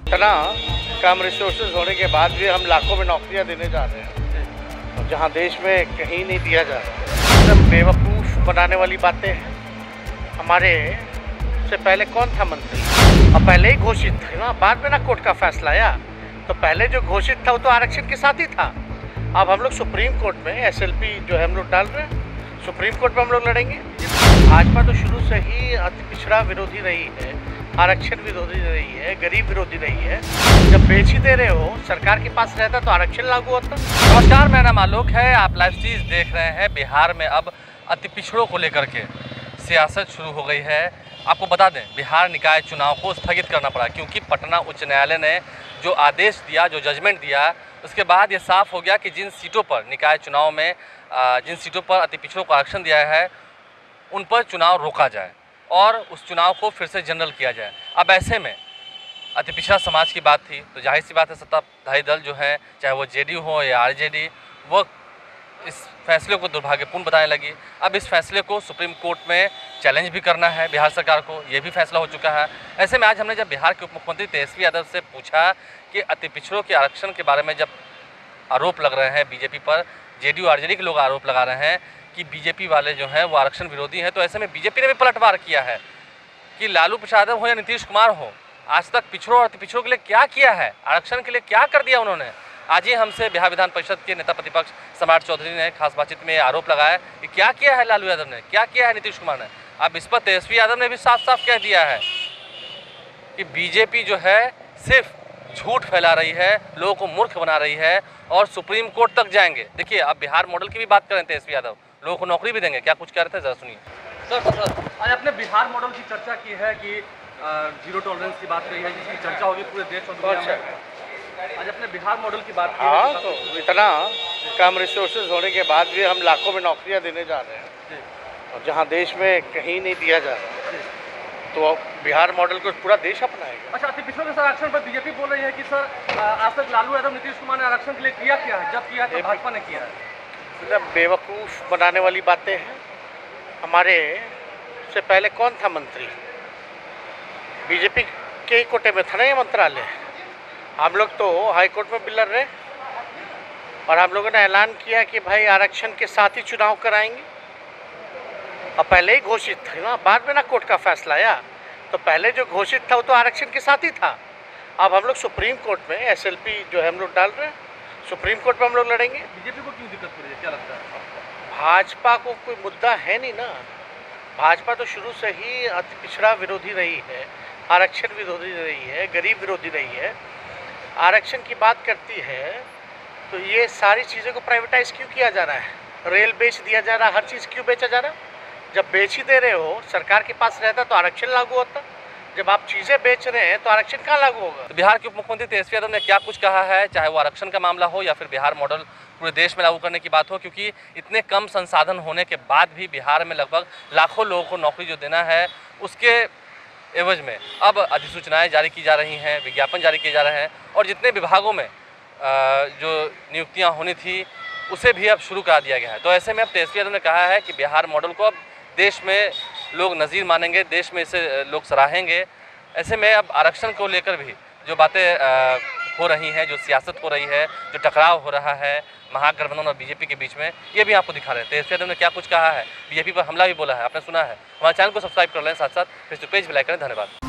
इतना कम रिसोर्सेज होने के बाद भी हम लाखों में नौकरियां देने जा रहे हैं और जहां देश में कहीं नहीं दिया जा रहा। सब बेवकूफ़ बनाने वाली बातें हैं। हमारे से पहले कौन था मंत्री, और पहले ही घोषित था ना, बाद में ना कोर्ट का फैसला आया। तो पहले जो घोषित था वो तो आरक्षण के साथ ही था। अब हम लोग सुप्रीम कोर्ट में SLP जो है हम लोग डाल रहे हैं, सुप्रीम कोर्ट में हम लोग लड़ेंगे। भाजपा तो शुरू से ही अति पिछड़ा विरोधी रही है, आरक्षण विरोधी रही है, गरीब विरोधी रही है। जब बेच ही दे रहे हो, सरकार के पास रहता तो आरक्षण लागू होता। नमस्कार, मेरा नाम आलोक है। आप लाइव चीज देख रहे हैं। बिहार में अब अति पिछड़ों को लेकर के सियासत शुरू हो गई है। आपको बता दें, बिहार निकाय चुनाव को स्थगित करना पड़ा क्योंकि पटना उच्च न्यायालय ने जो आदेश दिया, जो जजमेंट दिया, उसके बाद ये साफ हो गया कि जिन सीटों पर निकाय चुनाव में जिन सीटों पर अति पिछड़ों को आरक्षण दिया है उन पर चुनाव रोका जाए और उस चुनाव को फिर से जनरल किया जाए। अब ऐसे में अति पिछड़ा समाज की बात थी तो जाहिर सी बात है सत्ताधारी दल जो है, चाहे वो JDU हो या RJD, वो इस फैसले को दुर्भाग्यपूर्ण बताने लगी। अब इस फैसले को सुप्रीम कोर्ट में चैलेंज भी करना है बिहार सरकार को, ये भी फैसला हो चुका है। ऐसे में आज हमने जब बिहार के उप मुख्यमंत्री तेजस्वी यादव से पूछा कि अति पिछड़ों के आरक्षण के बारे में जब आरोप लग रहे हैं बीजेपी पर, JDU RJD के लोग आरोप लगा रहे हैं कि बीजेपी वाले जो हैं वो आरक्षण विरोधी हैं, तो ऐसे में बीजेपी ने भी पलटवार किया है कि लालू प्रसाद हो या नीतीश कुमार हो, आज तक पिछड़ों और अति पिछड़ों के लिए क्या किया है, आरक्षण के लिए क्या कर दिया उन्होंने। आज ही हमसे बिहार विधान परिषद के नेता प्रतिपक्ष सम्राट चौधरी ने खास बातचीत में आरोप लगाया कि क्या किया है लालू यादव ने, क्या किया है नीतीश कुमार ने। अब इस पर तेजस्वी यादव ने भी साफ साफ कह दिया है कि बीजेपी जो है सिर्फ झूठ फैला रही है, लोगों को मूर्ख बना रही है और सुप्रीम कोर्ट तक जाएंगे। देखिए, अब बिहार मॉडल की भी बात करें तेजस्वी यादव, लोगों को नौकरी भी देंगे। क्या कुछ कह रहे थे, जरा सुनिए। सर, आज आपने बिहार मॉडल की चर्चा की है कि जीरो टॉलरेंस की बात कही है, जिसकी चर्चा होगी पूरे देश और दुनिया में। आज अपने बिहार मॉडल की बात की है। हाँ, तो इतना कम रिसोर्सेज होने के बाद भी हम लाखों में नौकरियां देने जा रहे हैं और जहां देश में कहीं नहीं दिया जा रहा, तो बिहार मॉडल को पूरा देश अपनाएगा। अच्छा, अति पिछड़ों के आरक्षण पर बीजेपी बोल रही है कि सर आज तक लालू यादव नीतीश कुमार ने आरक्षण के लिए किया क्या है, जब किया तो भाजपा ने किया है। मतलब बेवकूफ़ बनाने वाली बातें हैं। हमारे से पहले कौन था मंत्री, बीजेपी के ही कोटे में था ना ये मंत्रालय। हम लोग तो हाई कोर्ट में बिल लड़ रहे और हम लोगों ने ऐलान किया कि भाई आरक्षण के साथ ही चुनाव कराएंगे, और पहले ही घोषित था ना, बाद में ना कोर्ट का फैसला आया। तो पहले जो घोषित था वो तो आरक्षण के साथ ही था। अब हम लोग सुप्रीम कोर्ट में SLP जो है हम लोग डाल रहे हैं, सुप्रीम कोर्ट में हम लोग लड़ेंगे। बीजेपी को क्यों दिक्कत हो रही है, क्या लगता है? भाजपा को कोई मुद्दा है नहीं ना। भाजपा तो शुरू से ही अति पिछड़ा विरोधी रही है, आरक्षण विरोधी रही है, गरीब विरोधी रही है। आरक्षण की बात करती है तो ये सारी चीज़ों को प्राइवेटाइज क्यों किया जा रहा है, रेल बेच दिया जा रहा है, हर चीज़ क्यों बेचा जा रहा है। जब बेच ही दे रहे हो, सरकार के पास रहता तो आरक्षण लागू होता। जब आप चीज़ें बेच रहे हैं तो आरक्षण कहाँ लागू होगा। तो बिहार के उप मुख्यमंत्री तेजस्वी यादव ने क्या कुछ कहा है, चाहे वो आरक्षण का मामला हो या फिर बिहार मॉडल पूरे देश में लागू करने की बात हो, क्योंकि इतने कम संसाधन होने के बाद भी बिहार में लगभग लाखों लोगों को नौकरी जो देना है, उसके एवज में अब अधिसूचनाएं जारी की जा रही हैं, विज्ञापन जारी किए जा रहे हैं और जितने विभागों में जो नियुक्तियां होनी थी उसे भी अब शुरू करा दिया गया है। तो ऐसे में अब तेजस्वी यादव ने कहा है कि बिहार मॉडल को अब देश में लोग नज़ीर मानेंगे, देश में इसे लोग सराहेंगे। ऐसे में अब आरक्षण को लेकर भी जो बातें हो रही हैं, जो सियासत हो रही है, जो टकराव हो रहा है महागठबंधन और बीजेपी के बीच में, ये भी आपको दिखा रहे हैं। तेजस्वी यादव ने क्या कुछ कहा है, बीजेपी पर हमला भी बोला है, आपने सुना है। हमारे चैनल को सब्सक्राइब कर लें, साथ साथ फेसबुक पेज भी लाइक करें। धन्यवाद।